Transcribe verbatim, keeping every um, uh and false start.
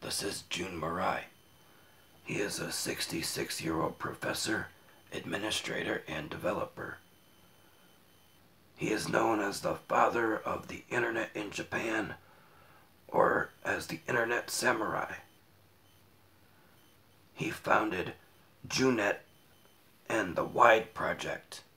This is Jun Murai. He is a sixty-six-year-old professor, administrator, and developer. He is known as the father of the internet in Japan, or as the Internet Samurai. He founded Junet and the Wide Project.